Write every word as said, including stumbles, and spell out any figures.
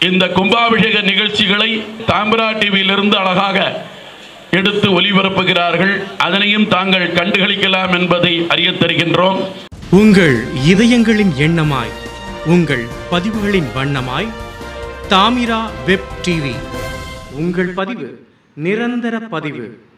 இந்த கும்பாபிஷேக நிகழ்ச்சிகளை தாமிரா டிவியிலிருந்து அழகாக எடுத்து ஒளிபரப்புகிறார்கள். அதனையும் தாங்கள் கண்டுகளிக்கலாம் என்பதை அறிய தருகின்றோம். உங்கள் இதயங்களின் எண்ணமாய், உங்கள் பதிவுகளின் வண்ணமாய் தாமிரா வெப் டிவி. உங்கள் பதிவு நிரந்தர பதிவு.